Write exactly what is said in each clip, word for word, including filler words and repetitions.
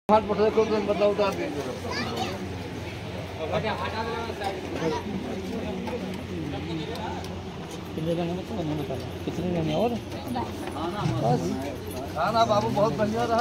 हाथ पटले को तो बदला उतार दीजिए। कितने लेने में तो नहीं बता कितने लेने और बस खाना बाबू बहुत बढ़िया रहा।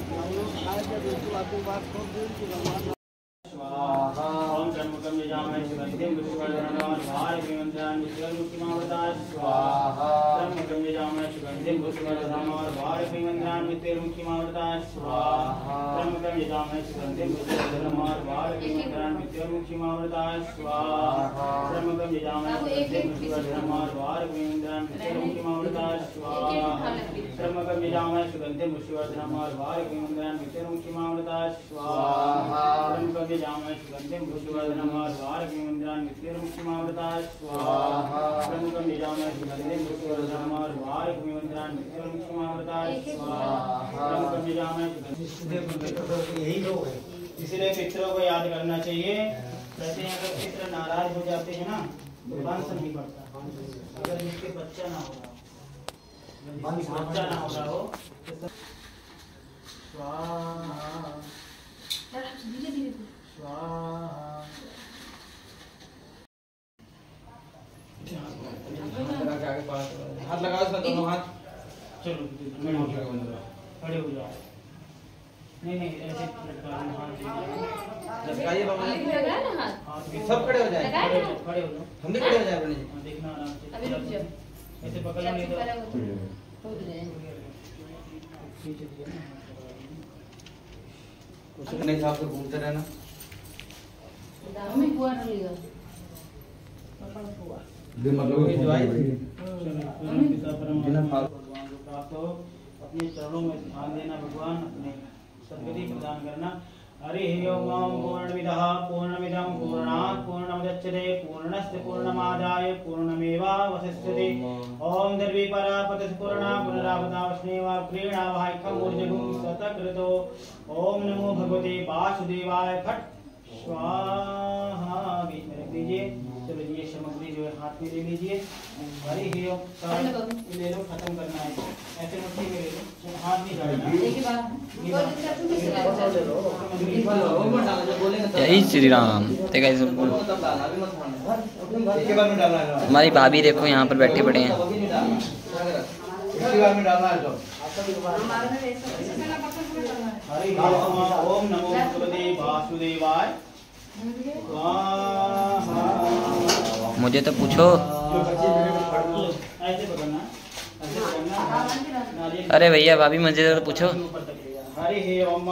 ओम कर्मकम यजामहे सुगंधिं पुष्पवर्धनम् वायुं मंत्रान् विश्वमुखिमावृताः स्वाहा। कर्मकम यजामहे सुगंधिं पुष्पवर्धनम् वायुं मंत्रान् विश्वमुखिमावृताः स्वाहा। कर्मकम यजामहे सुगंधिं पुष्पवर्धनम् वायुं मंत्रान् विश्वमुखिमावृताः स्वाहा। कर्मकम यजामहे सुगंधिं पुष्पवर्धनम् वायुं मंत्रान् विश्वमुखिमावृताः स्वाहा। कर्मकम यजामहे सुगंधिं पुष्पवर्धनम् वायुं मंत्रान् विश्वमुखिमावृताः स्वाहा। कर्मकम यजामहे सुगंधिं पुष्पवर्धनम् वायुं मंत्रान् विश्वमुखिमावृताः स्वाहा। कर्मकम यजामहे सुगंधिं पुष्पवर्धनम् वायुं मंत्रान् विश्वमुखिमावृताः स्वाहा। कर्मकम यजामहे सुगंधिं यही लोग है, इसलिए पितरों को याद करना चाहिए। कहते हैं अगर पितर नाराज हो जाते हैं ना तो वंश नहीं बढ़ता। अगर जिसके बच्चा ना हो रहा हो बच्चा ना हो रहा हो तो स्वाहा हाथ लगाओ इसमें दोनों हाथ। चलो खड़े हो जाओ। नहीं नहीं ऐसे लगाइए बाबा हाथ सब खड़े हो जाए। खड़े हो खड़े हो जाओ। हम भी खड़े हो जाए बनी देखना आराम से ऐसे पकड़ लो नहीं तो कुछ अपने हिसाब से घूमते रहना। अपने चरणों में ध्यान देना, भगवान अपने सद्गति प्रदान करना। हरि ओम पूर्णमिदः पूर्णमिदं पूर्णात् पूर्णमुदच्यते पूर्णस्य पूर्णमादाय पूर्णमेवावशिष्यते। ओम दर्वी परापतिः पूर्णा पुनरावतावस्नेवा प्रीणावाहैकं ऊर्जगुं सतकृतो। ओम नमो भगवते वासुदेवाय फट स्वाहा। बीच में रख दीजिए। चलो ये सामग्री जो है हाथ में ले लीजिए। हरि ओम ले लो, खत्म करना है। ऐसे मुट्ठी में ले लो, हाथ नहीं डालना। जय श्री राम। हमारी भाभी देखो यहाँ पर बैठे पड़े हैं। हरि ओम नमो भगवते वासुदेवाय। मुझे तो पूछो। ऐसे पकड़ना, ऐसे पकड़ना। अरे भैया भाभी मुझे तो पूछो। हरि ओम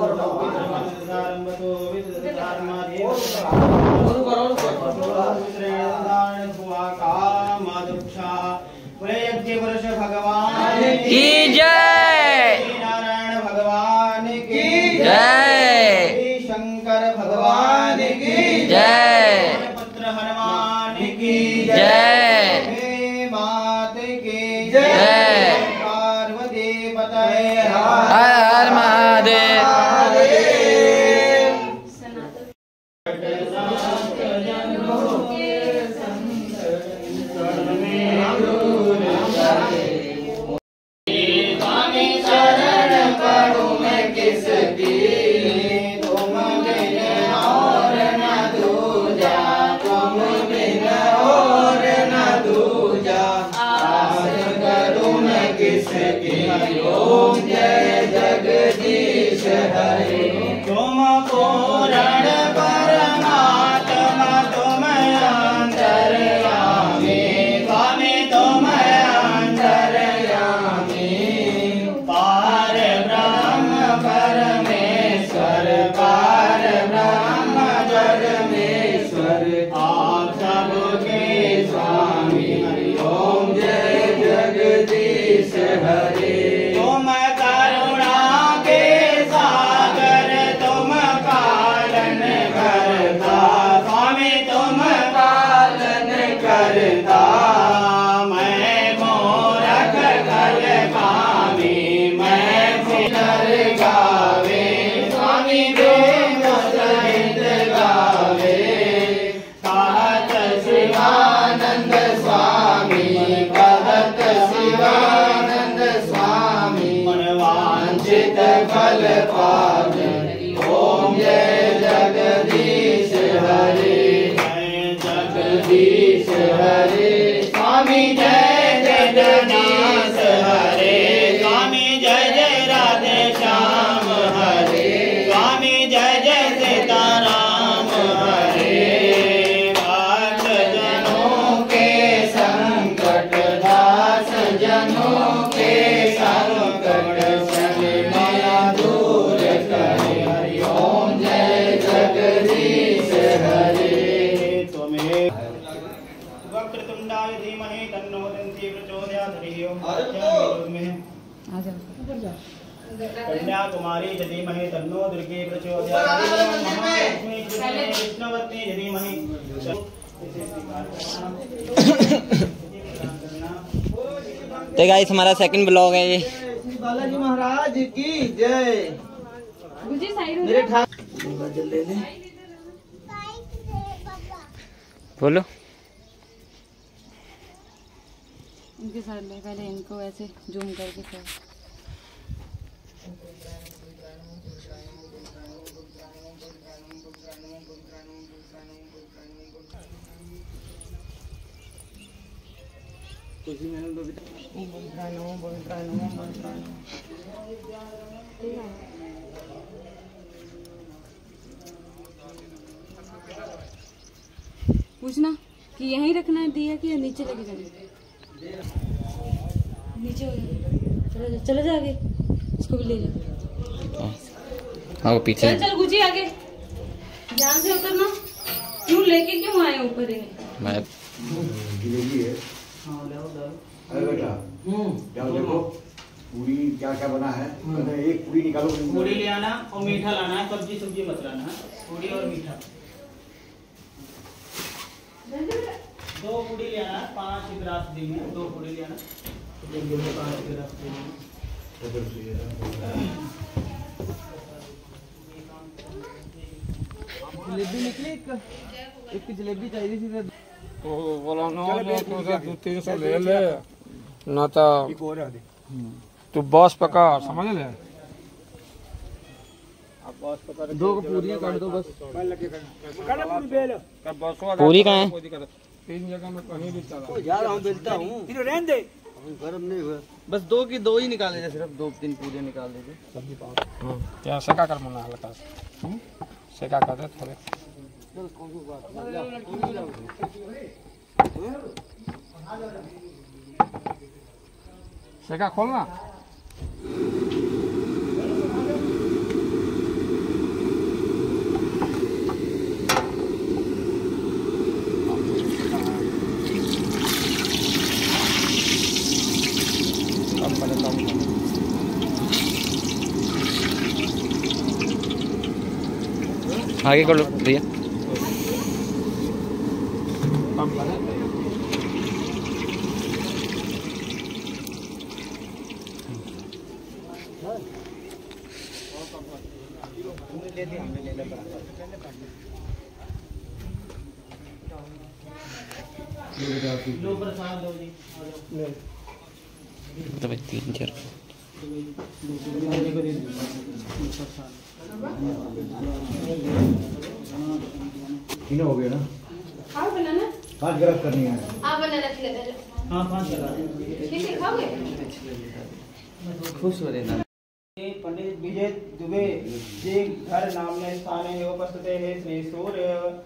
भगवान की जय। नारायण भगवान की जय। शंकर भगवान की जय। पुत्र हनुमान की जय। मात की जय। पार्वती पतये हर हर महादेव। ओम जय जगदीश हरे। तुम पूर्ण परमात्मा तुम अंतर्यामी स्वामी तुम अंतर्यामी। पार ब्रह्म परमेश्वर पार ब्रह्म जगमेश्वर आप सबके स्वामी। ओम जय जगदीश हरे। तुम करुणा के सागर तुम पालन करता स्वामी तुम पालन करता। मैं मूरख कल कामी मैं फिर गावे स्वामी प्रेम सहित गावे। कहत शिवानंद स्वामी कहत शिवानंद स्वामी। देव विरोध में कन्याकुमारी यदीमहि तन्नो दुर्गे प्रचोदयात् महालक्ष्मी कृष्णवती यदीमहि। तो गाइस हमारा सेकंड ब्लॉग है ये। श्री बालाजी महाराज की जय। मेरे ठाकुर ले ले बोलो। इनके साथ में पहले इनको ऐसे जूम करके कर। पूछना कि यहीं रखना है दिया कि नीचे लेके जाना। नीचे हो जाए, चलो जा, चलो जा आगे, इसको भी ले जाओ। हाँ वो पीछे। चल चल गुजी आगे, ध्यान से उतरना। क्यों लेके क्यों आए ऊपर ही? मैं जिलेबी है। अरे बेटा जाओ देखो पूरी क्या क्या बना है। एक पूरी निकालो। पूरी ले आना और मीठा लाना है, सब्जी सब्जी मत लाना है, पूरी और मीठा। दो पूरी ले आना, पाँच गिलास देंगे, दो पूरी ले आना, पाँच गिलास देंगे। जलेबी निकली एक एक की जलेबी चाहिए थी। तो बोला ना दो तीन सौ ले ले ना तो तू बस पकड़, समझ ले। दो पूरियां काट दो बस। पूरी कहाँ है? तीन जगह में कहीं भी चला यार हम बेचता हूँ, गरम नहीं हुआ। बस दो की दो ही निकाल दीजिए, सिर्फ दो तीन पूरियां निकाल दीजिए। क्या सेका कर मना हल्का सेका कर दे थोड़े। सेका खोलना। आगे कर लो भैया। लो प्रसाद दो जी। तो भाई तीन चार तीनों हो गया ना। खाओ बनाना। पाँच गिलास करनी है। आप बनाना खिला। हाँ पाँच गिलास। ठीक है खाओगे? खुश हो रहे ना। पंडित विजय दुबे जी घर नामने स्थाने उपस्थित है श्री सूर्य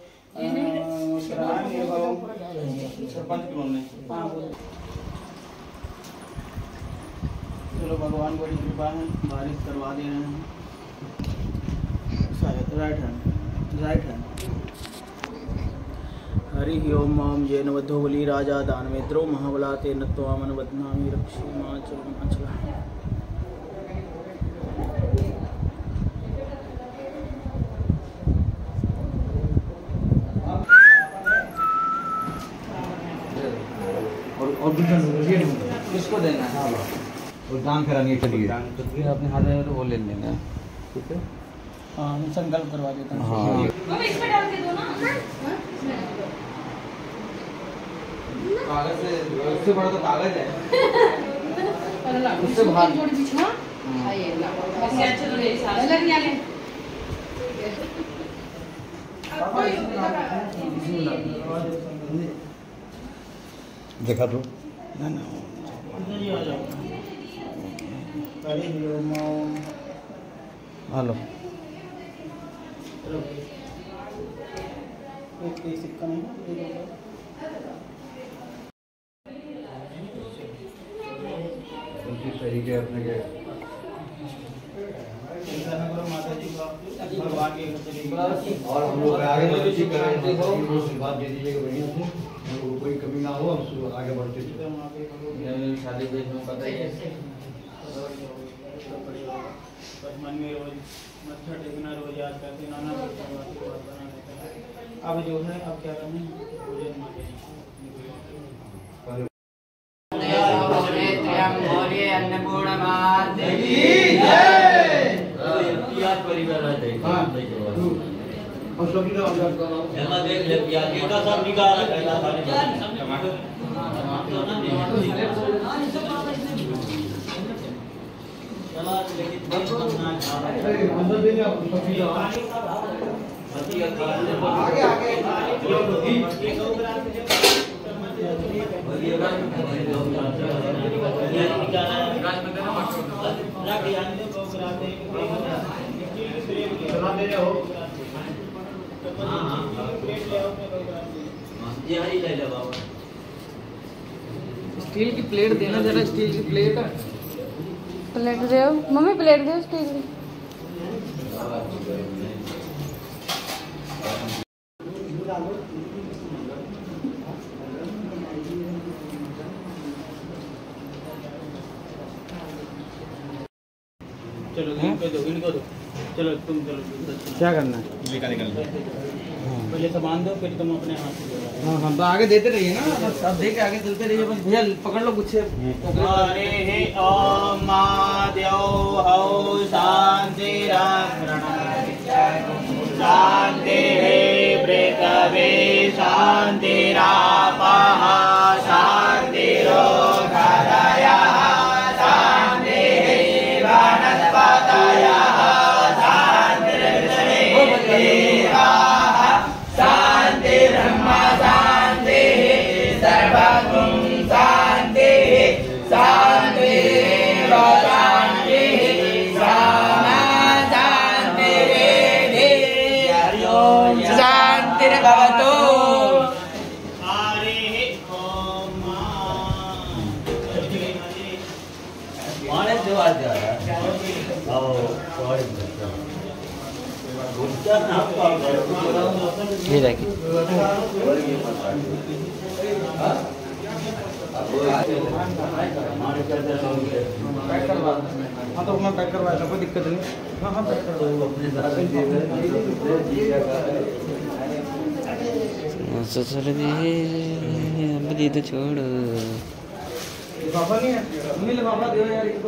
सरपंच के में। हाँ चलो भगवान बड़ी कृपा है, बारिश करवा दे रहे हैं। शायद right hand right hand. Hari Om माम जैन वधो बली राजा दानवेद्रो महाबला ते नत्वामन वदनामि रक्षि मां चलो मां चला। और दूसरा किसको देना है? और दान करानी चलिए। फिर अपने हाथ में तो वो ले लेंगे। ठीक है हाँ हम संकल्प करवा देते हैं। हाँ मम्मी इसमें डाल के दो ना। कागज से उससे बड़ा तो कागज है। उससे बाहर थोड़ी सी छुआ। आइए ना बस यार चलो मेरे साथ अलग नहीं आने। देखा तो हेलो सिक्का नहीं सही के अपने के माता जी का भगवान के और हम लोग आगे बात दे दीजिएगा बढ़िया से। कोई कमी ना हो, हम आगे बढ़ते चले। शादी पता ही है। मन में रोज मत्था टेकना, रोज याद करते नाना अब जो है अब क्या करना आगे आगे स्टील की प्लेट देना जरा, स्टील की प्लेट। प्लेट दे मम्मी, प्लेट दे स्टील की। चलो इनको दो, इनको दो। चलो तुम चलो क्या करना है? पहले सामान दो, फिर तुम अपने हाथ से दो। हाँ हाँ, तो आगे देते रहिए ना, अब देख के आगे चलते रहिए। बस भैया पकड़ लो गुच्छे। हरे हे ओम मा देव हौ शांति शांति पृथ्वी शांति रापः शांति रोगदयः शांति वनस्पतयः शांतिर्देवाः शांति ब्रह्म शांति सर्वगुण शांति शांति शांति शांतिर्भवतु। हरे ओम जो आज जा रहा है ये देखिए हाँ तो मैं पैक करवाया था, कोई दिक्कत नहीं। हाँ हाँ पैक करवा दी तो छोड़ बाबा नहीं है, नहीं ले बाबा दे यार इसको।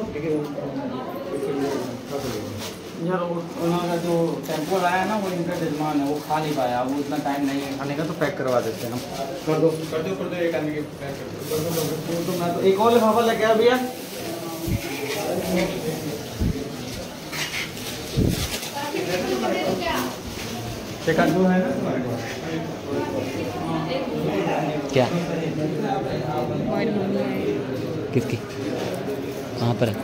यार उन्होंने का जो टेम्पो लाया है ना, वो इनका जजमान है, वो खा नहीं पाया, वो इतना टाइम नहीं है खाने का, तो पैक करवा देते हैं हम। कर दो कर दो कर दो एक आदमी के पैक कर दो। तो मैं तो एक और लिफाफा लेके आया भैया। चिकन है ना तुम्हारे पास? क्या किसकी कहाँ पर है?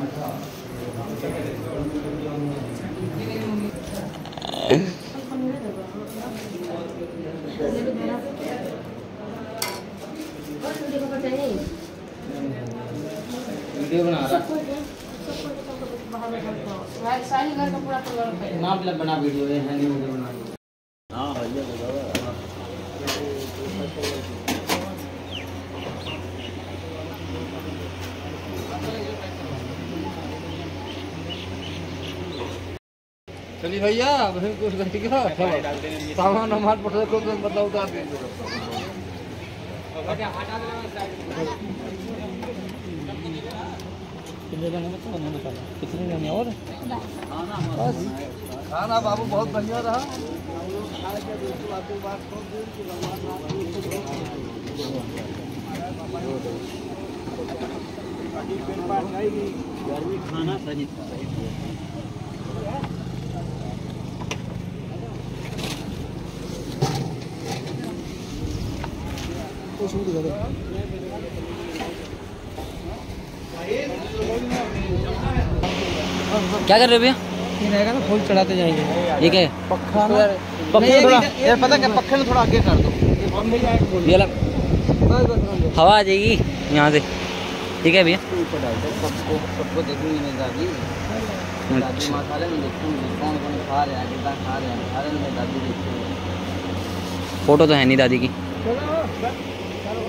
वीडियो बना रहा साहिल घर का पूरा परिवार है। ना मतलब बना वीडियो है नहीं वीडियो बना। हाँ भैया चलिए भैया वहीं कुछ घटी का सामान हमारे पटल को मतलब उतार दीजिए। कितने लेने और बस खाना बाबू बहुत बढ़िया रहा। गर्मी खाना सही क्या कर रहे हो भैया? ये रहेगा ना, फूल चढ़ाते जाएंगे। ये क्या है? पक्का ना पक्का थोड़ा यार, पता क्या, पक्का में थोड़ा आगे कर दो। ये अलग हवा आ जाएगी यहाँ से। ठीक है भैया। सबको सबको देखूंगी नहीं दादी। दादी माँ खा रहे हैं, देखूंगी कौन कौन खा रहे हैं, कितना खा रहे हैं, खा रहे हैं दादी देखूंगी। फोटो तो है नहीं दादी की।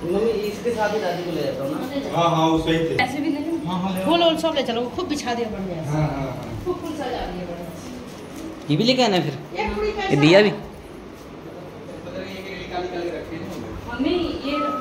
मम्मी इसके साथ ही दादी को ले जाता हूँ ना। हाँ हाँ वो सही थे। ऐसे भी नहीं। हाँ हाँ ले फूल और सब ले चलो, खूब बिछा दिया बढ़िया से। हाँ हाँ हाँ। खूब फूल सजा दिए बढ़िया। ये भी लेके आना है फिर, एक पूरी ये दिया भी। काली काली रखे हैं मम्मी ये